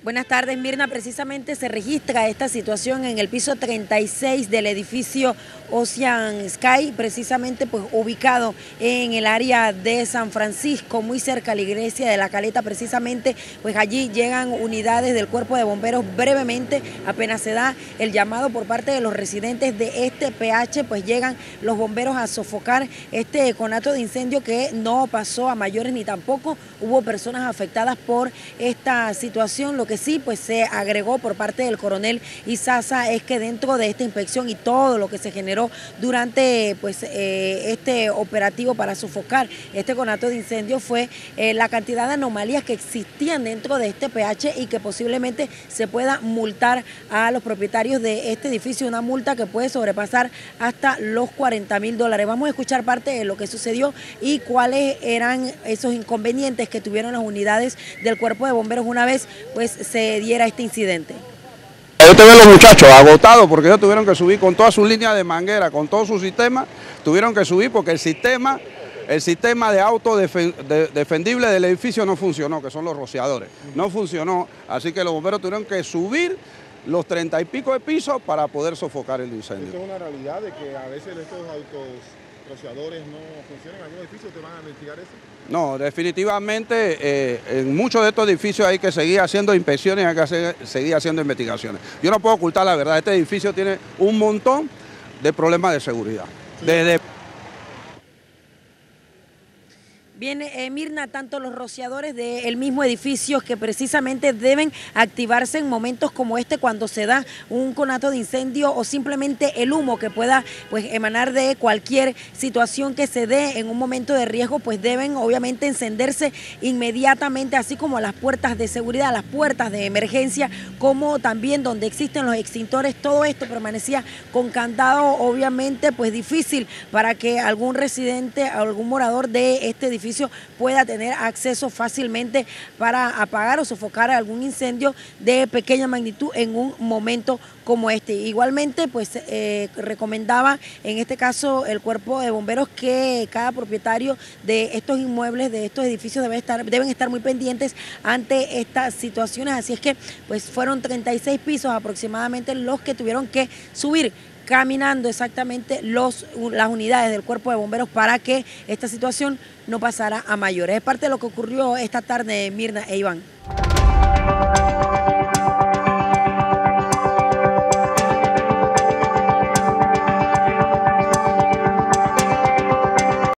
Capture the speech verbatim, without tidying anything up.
Buenas tardes, Mirna. Precisamente se registra esta situación en el piso treinta y seis del edificio Ocean Sky, precisamente pues ubicado en el área de San Francisco, muy cerca a la iglesia de La Caleta. Precisamente pues allí llegan unidades del cuerpo de bomberos brevemente, apenas se da el llamado por parte de los residentes de este P H, pues llegan los bomberos a sofocar este conato de incendio que no pasó a mayores ni tampoco hubo personas afectadas por esta situación. Lo que sí pues se agregó por parte del coronel Izaza es que dentro de esta inspección y todo lo que se generó durante pues eh, este operativo para sofocar este conato de incendio fue eh, la cantidad de anomalías que existían dentro de este P H y que posiblemente se pueda multar a los propietarios de este edificio, una multa que puede sobrepasar hasta los cuarenta mil dólares. Vamos a escuchar parte de lo que sucedió y cuáles eran esos inconvenientes que tuvieron las unidades del cuerpo de bomberos una vez pues se diera este incidente. Ahí te ven los muchachos agotados porque ellos tuvieron que subir con toda su línea de manguera, con todo su sistema, tuvieron que subir porque el sistema, el sistema de auto defendible del edificio no funcionó, que son los rociadores, no funcionó, así que los bomberos tuvieron que subir los treinta y pico de pisos para poder sofocar el incendio. ¿Esto es una realidad de que a veces estos autos rociadores no funcionan en algún edificio? ¿Te van a investigar eso? No, definitivamente eh, en muchos de estos edificios hay que seguir haciendo inspecciones, hay que hacer, seguir haciendo investigaciones. Yo no puedo ocultar la verdad, este edificio tiene un montón de problemas de seguridad. Sí. Desde Bien, eh, Mirna, tanto los rociadores del mismo edificio que precisamente deben activarse en momentos como este cuando se da un conato de incendio o simplemente el humo que pueda pues emanar de cualquier situación que se dé en un momento de riesgo, pues deben obviamente encenderse inmediatamente, así como las puertas de seguridad, las puertas de emergencia, como también donde existen los extintores. Todo esto permanecía con candado, obviamente pues difícil para que algún residente o algún morador de este edificio pueda tener acceso fácilmente para apagar o sofocar algún incendio de pequeña magnitud en un momento como este. Igualmente, pues eh, recomendaba en este caso el cuerpo de bomberos que cada propietario de estos inmuebles, de estos edificios debe estar, deben estar muy pendientes ante estas situaciones. Así es que pues fueron treinta y seis pisos aproximadamente los que tuvieron que subir caminando exactamente los, las unidades del cuerpo de bomberos para que esta situación no pasara a mayores. Es parte de lo que ocurrió esta tarde, Mirna e Iván.